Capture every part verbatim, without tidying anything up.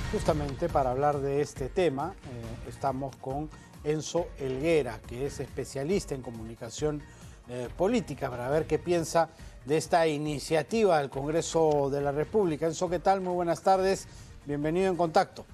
Justamente para hablar de este tema, eh, estamos con Enzo Helguera, que es especialista en comunicación eh, política, para ver qué piensa de esta iniciativa del Congreso de la República. Enzo, ¿qué tal? Muy buenas tardes. Bienvenido en Contacto.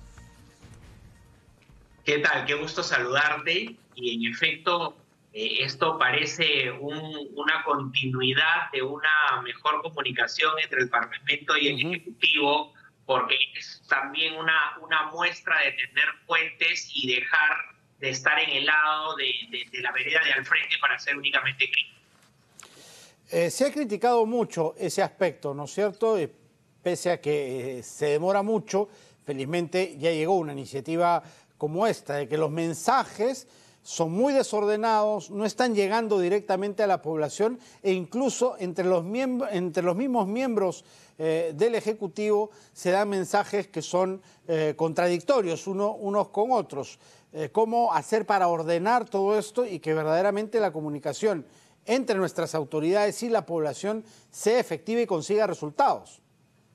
¿Qué tal? Qué gusto saludarte. Y en efecto, eh, esto parece un, una continuidad de una mejor comunicación entre el Parlamento y el uh-huh. Ejecutivo, porque es también una, una muestra de tender puentes y dejar de estar en el lado de, de, de la vereda de al frente para ser únicamente crítico. Eh, se ha criticado mucho ese aspecto, ¿no es cierto? Eh, pese a que eh, se demora mucho, felizmente ya llegó una iniciativa como esta, de que los mensajes son muy desordenados, no están llegando directamente a la población e incluso entre los, entre los mismos miembros eh, del Ejecutivo se dan mensajes que son eh, contradictorios uno, unos con otros. Eh, ¿Cómo hacer para ordenar todo esto y que verdaderamente la comunicación entre nuestras autoridades y la población sea efectiva y consiga resultados?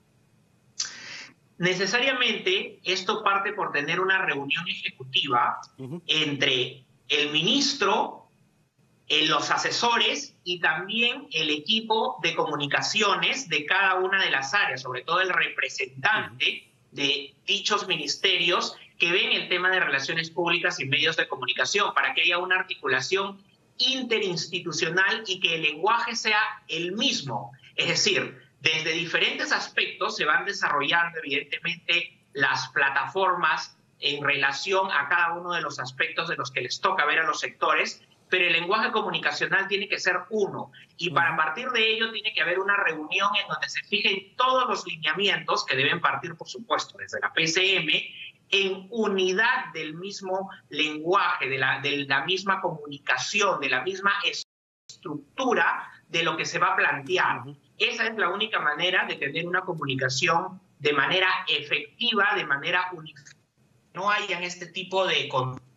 Necesariamente esto parte por tener una reunión ejecutiva uh-huh. entre el ministro, eh, los asesores y también el equipo de comunicaciones de cada una de las áreas, sobre todo el representante uh-huh. de dichos ministerios que ven el tema de relaciones públicas y medios de comunicación, para que haya una articulación interinstitucional y que el lenguaje sea el mismo. Es decir, desde diferentes aspectos se van desarrollando evidentemente las plataformas en relación a cada uno de los aspectos de los que les toca ver a los sectores, pero el lenguaje comunicacional tiene que ser uno. Y para partir de ello tiene que haber una reunión en donde se fijen todos los lineamientos que deben partir, por supuesto, desde la P C M, en unidad del mismo lenguaje, de la, de la misma comunicación, de la misma estructura de lo que se va a plantear. Esa es la única manera de tener una comunicación de manera efectiva, de manera uniforme. No hayan este tipo de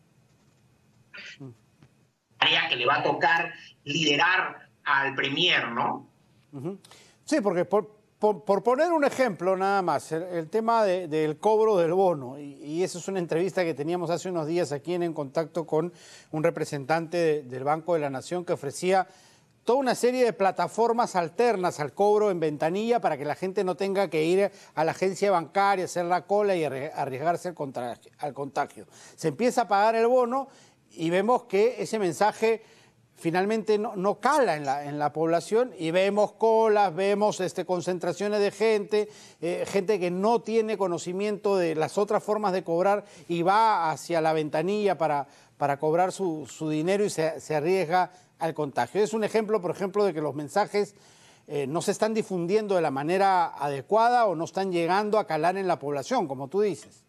área que le va a tocar liderar al premier, ¿no? Sí, porque por, por, por poner un ejemplo nada más, el, el tema de, del cobro del bono, y, y esa es una entrevista que teníamos hace unos días aquí en, en contacto con un representante de, del Banco de la Nación que ofrecía toda una serie de plataformas alternas al cobro en ventanilla para que la gente no tenga que ir a la agencia bancaria, hacer la cola y arriesgarse al contagio, al contagio. Se empieza a pagar el bono y vemos que ese mensaje finalmente no, no cala en la, en la población y vemos colas, vemos este, concentraciones de gente, eh, gente que no tiene conocimiento de las otras formas de cobrar y va hacia la ventanilla para, para cobrar su, su dinero y se, se arriesga al contagio. Es un ejemplo, por ejemplo, de que los mensajes eh, no se están difundiendo de la manera adecuada o no están llegando a calar en la población, como tú dices.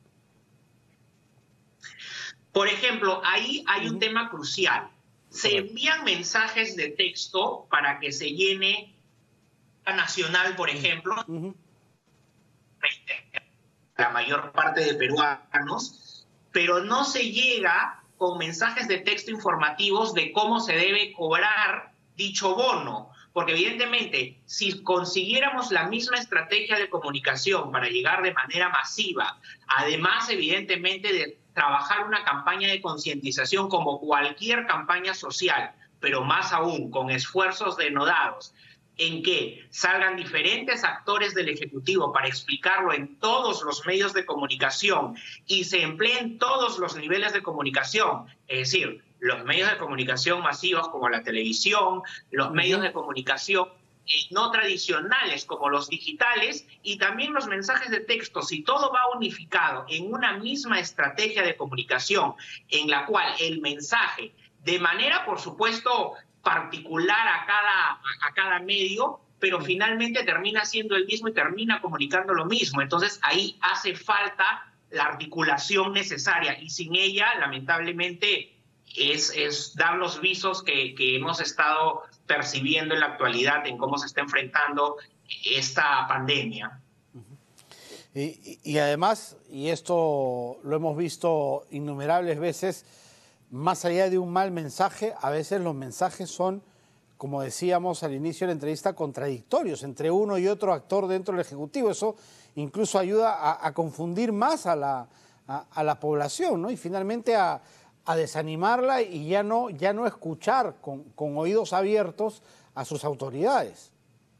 Por ejemplo, ahí hay un uh-huh. tema crucial. Se envían mensajes de texto para que se llene la nacional, por ejemplo, uh-huh. la mayor parte de peruanos, pero no se llega con mensajes de texto informativos de cómo se debe cobrar dicho bono. Porque evidentemente, si consiguiéramos la misma estrategia de comunicación para llegar de manera masiva, además evidentemente de trabajar una campaña de concientización como cualquier campaña social, pero más aún con esfuerzos denodados, en que salgan diferentes actores del Ejecutivo para explicarlo en todos los medios de comunicación y se empleen todos los niveles de comunicación, es decir, los medios de comunicación masivos como la televisión, los uh-huh. medios de comunicación eh, no tradicionales como los digitales y también los mensajes de texto. Si todo va unificado en una misma estrategia de comunicación en la cual el mensaje, de manera, por supuesto, particular a cada, a cada medio, pero finalmente termina siendo el mismo y termina comunicando lo mismo. Entonces ahí hace falta la articulación necesaria y sin ella, lamentablemente, es, es dar los visos que, que hemos estado percibiendo en la actualidad en cómo se está enfrentando esta pandemia. Y, y además, y esto lo hemos visto innumerables veces, más allá de un mal mensaje, a veces los mensajes son como decíamos al inicio de la entrevista, contradictorios entre uno y otro actor dentro del Ejecutivo. Eso incluso ayuda a, a confundir más a la, a, a la población, ¿no? Y finalmente a, a desanimarla y ya no, ya no escuchar con, con oídos abiertos a sus autoridades.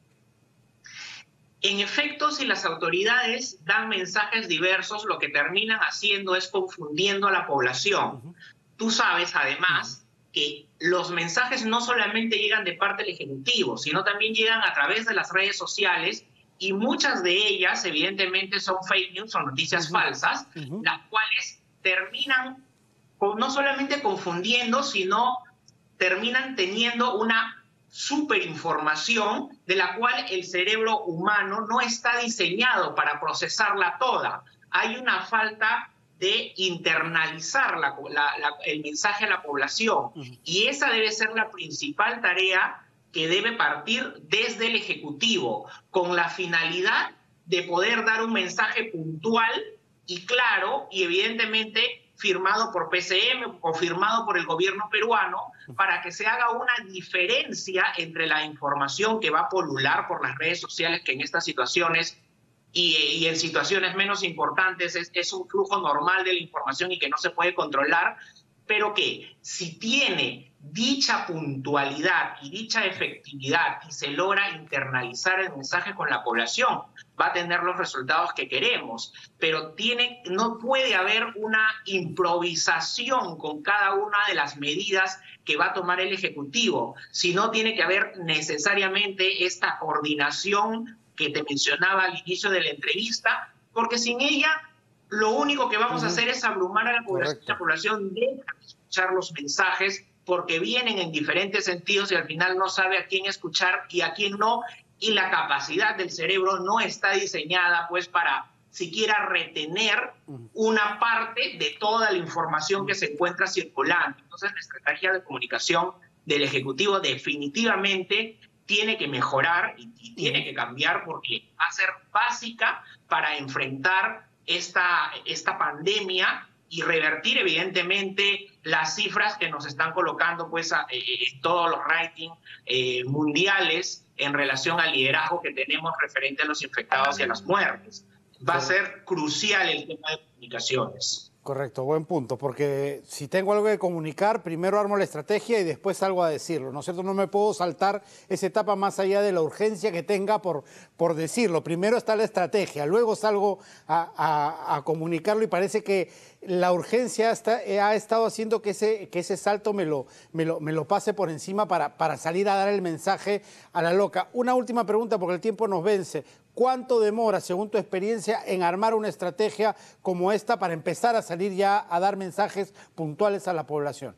En efecto, si las autoridades dan mensajes diversos, lo que terminan haciendo es confundiendo a la población. Uh-huh. Tú sabes, además, uh-huh. que los mensajes no solamente llegan de parte del Ejecutivo, sino también llegan a través de las redes sociales, y muchas de ellas, evidentemente, son fake news, son noticias uh-huh. falsas, uh-huh. las cuales terminan con, no solamente confundiendo, sino terminan teniendo una superinformación de la cual el cerebro humano no está diseñado para procesarla toda. Hay una falta de internalizar la, la, la, el mensaje a la población, uh-huh. y esa debe ser la principal tarea que debe partir desde el Ejecutivo, con la finalidad de poder dar un mensaje puntual y claro, y evidentemente firmado por P C M o firmado por el gobierno peruano, para que se haga una diferencia entre la información que va a polular por las redes sociales, que en estas situaciones y, y en situaciones menos importantes es, es un flujo normal de la información y que no se puede controlar, pero que si tiene dicha puntualidad y dicha efectividad y se logra internalizar el mensaje con la población, va a tener los resultados que queremos, pero tiene, no puede haber una improvisación con cada una de las medidas que va a tomar el Ejecutivo, sino tiene que haber necesariamente esta coordinación que te mencionaba al inicio de la entrevista, porque sin ella lo único que vamos uh-huh. a hacer es abrumar a la población. Correcto. La población deja de escuchar los mensajes porque vienen en diferentes sentidos y al final no sabe a quién escuchar y a quién no, y la capacidad del cerebro no está diseñada pues para siquiera retener una parte de toda la información que se encuentra circulando. Entonces la estrategia de comunicación del Ejecutivo definitivamente tiene que mejorar y, y tiene que cambiar, porque va a ser básica para enfrentar esta, esta pandemia y revertir evidentemente las cifras que nos están colocando pues a, eh, en todos los ratings eh, mundiales en relación al liderazgo que tenemos referente a los infectados y a las muertes. Va a ser crucial el tema de comunicaciones. Correcto, buen punto, porque si tengo algo que comunicar, primero armo la estrategia y después salgo a decirlo, ¿no es cierto? No me puedo saltar esa etapa más allá de la urgencia que tenga por, por decirlo. Primero está la estrategia, luego salgo a, a, a comunicarlo, y parece que la urgencia está, ha estado haciendo que ese, que ese salto me lo, me lo, me lo pase por encima para, para salir a dar el mensaje a la loca. Una última pregunta, porque el tiempo nos vence. ¿Cuánto demora, según tu experiencia, en armar una estrategia como esta para empezar a salir ya a dar mensajes puntuales a la población?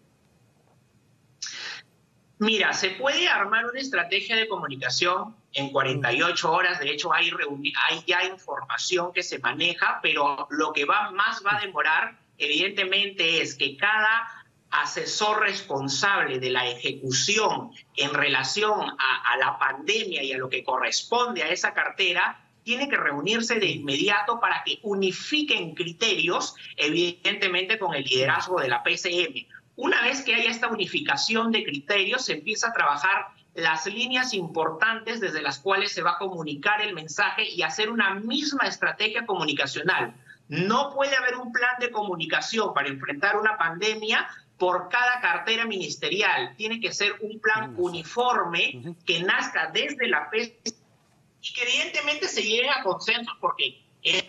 Mira, se puede armar una estrategia de comunicación en cuarenta y ocho horas. De hecho, hay, hay ya información que se maneja, pero lo que va más va a demorar, evidentemente, es que cada asesor responsable de la ejecución en relación a, a la pandemia y a lo que corresponde a esa cartera tiene que reunirse de inmediato para que unifiquen criterios, evidentemente con el liderazgo de la P C M. Una vez que haya esta unificación de criterios, se empieza a trabajar las líneas importantes desde las cuales se va a comunicar el mensaje y hacer una misma estrategia comunicacional. No puede haber un plan de comunicación para enfrentar una pandemia por cada cartera ministerial. Tiene que ser un plan uniforme que nazca desde la P C M y que evidentemente se llegue a consensos, porque es...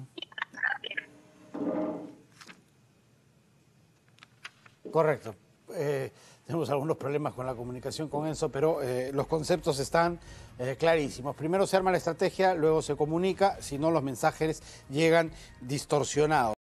Correcto. Eh, tenemos algunos problemas con la comunicación con Enzo, pero eh, los conceptos están eh, clarísimos. Primero se arma la estrategia, luego se comunica, si no los mensajes llegan distorsionados.